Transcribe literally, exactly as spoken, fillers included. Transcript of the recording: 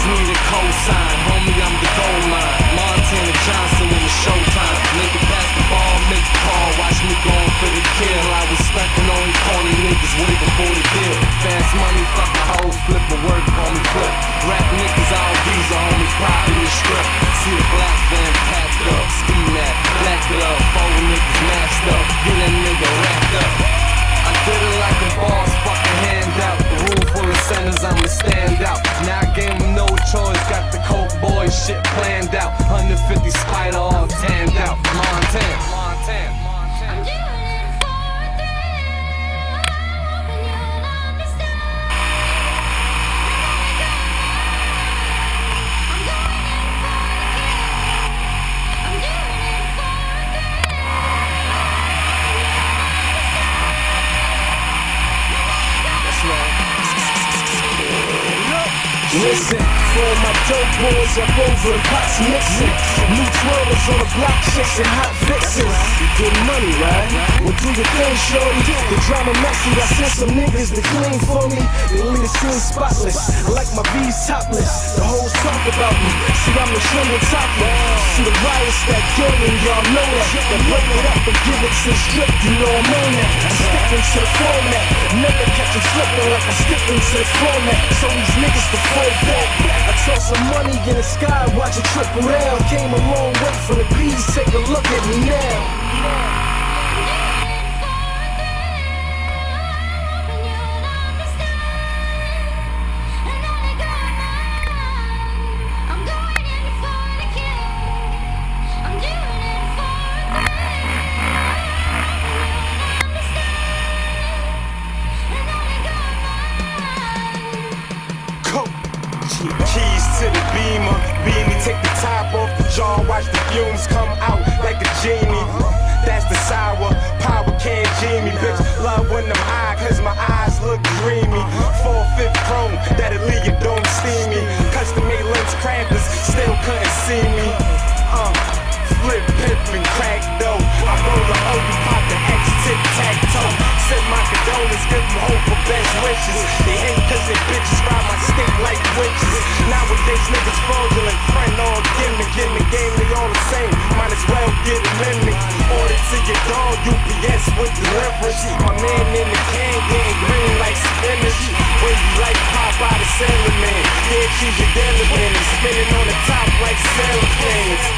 need a cosign, homie, I'm the gold mine. Montana Johnson in the showtime. Nigga pass the ball, make the call, watch me going for the kill. I was stunting on these corny niggas way before the deal. Fast money, fuck a hoe, flip a work, call me flip. Rap niggas all visa, homie, pop in the strip. See the black van packed up, ski mat, black glove, four niggas mashed up, get a nigga wrapped up. I did it like a boss, fucking hand out. The room full of centers, I'ma stand out. Now I gave him no choice, got the coke boy shit planned out. one fifty Spider all tanned out. Montana, Montana, Montana. Listen, for my dope boys up over the pots mixing. New twirlers on the block chasing hot vixens. You get money, right? Well, do your thing, shorty. The drama messy, I sent some niggas to clean for me. They leave the scene spotless. I like my V's topless. The hoes talk about me. See, I'm the trending topic. See the riots that gang, y'all know that. That break it up and give it to the strip, you know I'm on that. I'm sticking to the format. Never catch you slipping like I'm sticking to the format. So these niggas to fall back. I toss some money in the sky, watch it trickle down. Came a long way from the bees, take a look at me now. Keys to the Beamer, beanie, take the top off the jar, watch the fumes come out like a genie. That's the sour, power can't G me, bitch. Love when them high, cause my eyes look dreamy. four fifth chrome, that'll leave you don't see me. Custom made lens crackers, still couldn't see me. Uh, flip, pip, and crack dough. I roll the O, you pop the X, tic tac toe. Send my condolence, give them hope for best wishes. They hate cause they bitches ride my stick like witches. Nowadays niggas fraudulent, friend all gimmick. In the game they all the same, might as well get a limit. Order to your dog, U P S with deliverance. My man in the can getting green like spinach. Wavy like pop by the sailor man. Yeah, she's your daily man, and spinning on the top like sailor fans.